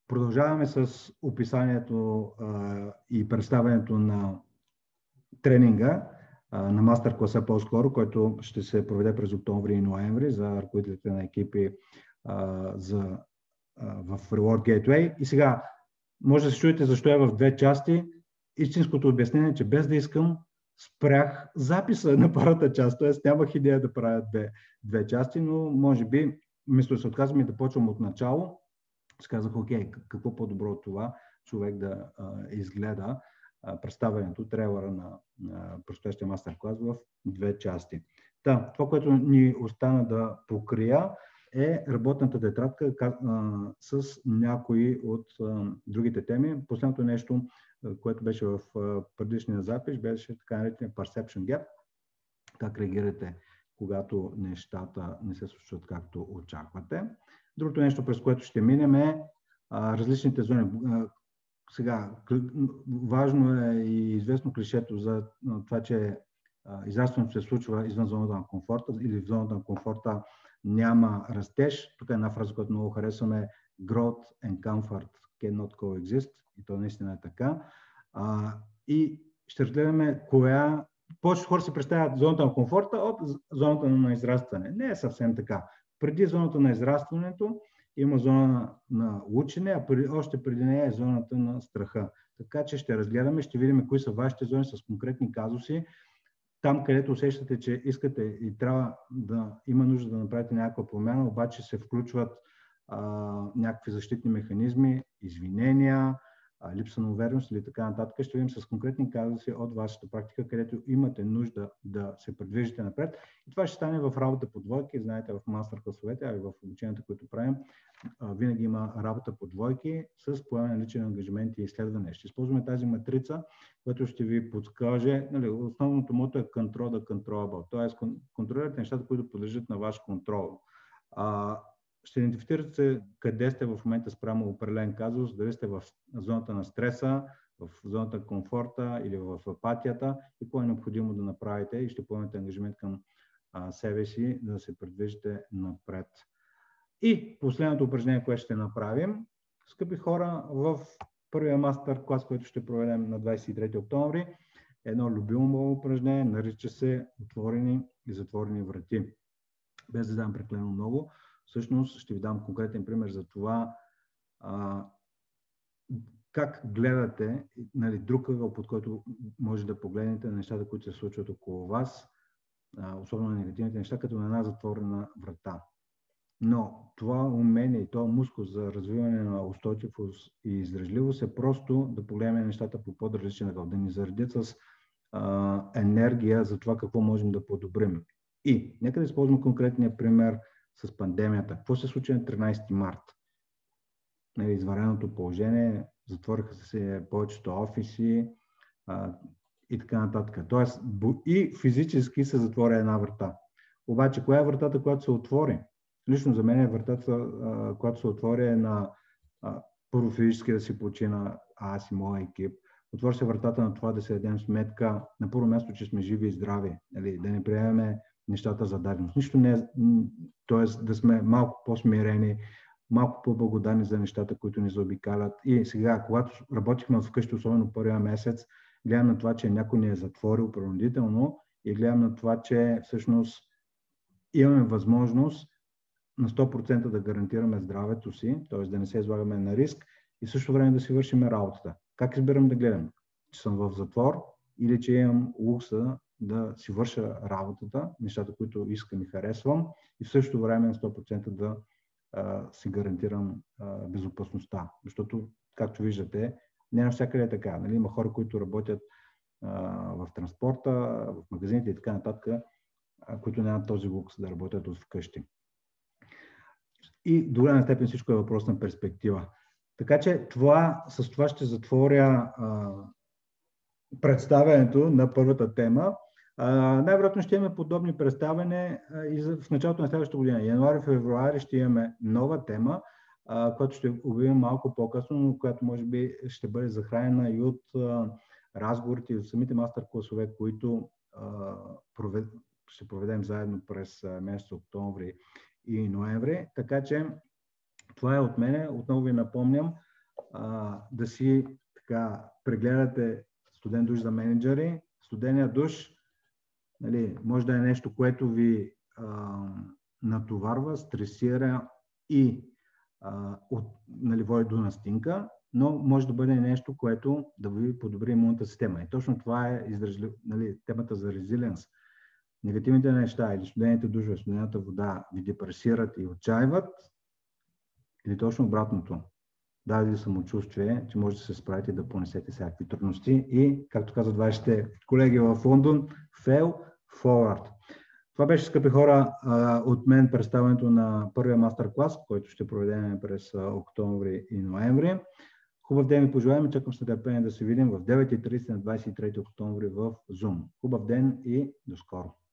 Продължаваме с описанието и представянето на тренинга, на мастер-класа по-скоро, който ще се проведе през октомври и ноември за ръководителите на екипи в Reward Gateway. И сега може да се чуете защо е в две части. Истинското обяснение е, че без да искам спрях записа на първата част, т.е. нямах идея да правя две части, но може би вместо да се отказвам и да почвам от начало, си казах, окей, какво по-добро от това човек да изгледа представянето, трейлера на предстоящия мастер-клас в две части. Това, което ни остана да покрия, е работната тетрадка с някои от другите теми. Последното нещо, което беше в предишния запис, беше така наречения Perception Gap. Как реагирате, когато нещата не се случват както очаквате. Другото нещо, през което ще минем, е различните зони. Сега, важно е и известно клишето за това, че израстването се случва извън зоната на комфорта или в зоната на комфорта няма растеж. Тук е една фраза, която много харесваме: Growth and comfort cannot coexist. И то наистина е така. И ще разгледаме коя... Повечето хора се представят зоната на комфорта от зоната на израстване. Не е съвсем така. Преди зоната на израстването има зона на учене, а още преди нея е зоната на страха. Така че ще разгледаме, ще видим кои са вашите зони с конкретни казуси. Там, където усещате, че искате и трябва да има нужда да направите някаква промяна, обаче се включват някакви защитни механизми, извинения, липса на увереност или така нататък. Ще видим с конкретни казуси от вашата практика, където имате нужда да се придвижите напред. И това ще стане в работа по двойки. Знаете, в мастер-класовете, а и в обученията, които правим, винаги има работа по двойки с поемане на личен ангажимент и изследване. Ще използваме тази матрица, която ще ви подскаже. Основното мото е control the controllable, т.е. контролирате нещата, които подлежат на ваш контрол. Ще идентифицирате къде сте в момента спрямо определен казус, дали сте в зоната на стреса, в зоната на комфорта или в апатията и какво е необходимо да направите и ще поемете ангажимент към себе си да се придвижите напред. И последното упражнение, което ще направим, скъпи хора, в първия мастер-клас, който ще проведем на 23 октомври, е едно любимо упражнение, нарича се отворени и затворени врати. Без да дам прекалено много, всъщност ще ви дам конкретен пример за това как гледате, друг ъгъл, под който може да погледнете на нещата, които се случват около вас, особено на негативните неща, като на една затворена врата. Но това умение и този мускул за развиване на устойчивост и издръжливост е просто да погледнем нещата по по-различен ъгъл, да ни заредят с енергия за това какво можем да подобрим. И нека да използваме конкретния пример с пандемията. Какво се случи на 13 март? Извънредното положение, затвориха се повечето офиси и така нататък. Тоест и физически се затворя една врата. Обаче, коя е вратата, която се отвори? Лично за мен е вратата, която се отвори е на първо физически да си почина аз и моя екип. Отвори се вратата на това да се дадем сметка на първо място, че сме живи и здрави. Да не приемем нещата за даденост. Нищо не е, т.е. да сме малко по-смирени, малко по-благодарни за нещата, които ни заобикалят. И сега, когато работихме вкъщи, особено първия месец, гледам на това, че някой ни е затворил принудително и гледам на това, че всъщност имаме възможност на 100% да гарантираме здравето си, т.е. да не се излагаме на риск и в същото време да си вършим работата. Как избирам да гледам? Че съм в затвор или че имам лукса да си върша работата, нещата, които искам и харесвам и в същото време на 100% да си гарантирам безопасността. Защото, както виждате, не навсякъде е така. Има хора, които работят в транспорта, в магазините и така нататък, които нямат този лукс да работят от вкъщи. И до голяма степен всичко е въпрос на перспектива. Така че с това ще затворя представянето на първата тема. Най-вероятно ще имаме подобни представяне и в началото на следващата година. Януари-февруари ще имаме нова тема, която ще обявим малко по-късно, но която може би ще бъде захранена и от разговорите и от самите мастер-класове, които ще проведем заедно през месец октомври и ноември. Така че това е от мене. Отново ви напомням, да си така прегледате студен душ за менеджери. Студения душ, нали, може да е нещо, което ви натоварва, стресира и нали, води до настинка, но може да бъде нещо, което да ви подобри имунната система. И точно това е нали, темата за резилиенс. Негативните неща или студените душове, студената вода ви депресират и отчаиват, или точно обратното. Даде самочувствие, че може да се справите и да понесете всякакви трудности и, както казват вашите колеги в Лондон, fail forward. Това беше, скъпи хора, от мен представянето на първия мастер-клас, който ще проведем през октомври и ноември. Хубав ден ви пожелаваме, чакам с нетърпение да се видим в 9:30 на 23 октомври в Zoom. Хубав ден и до скоро!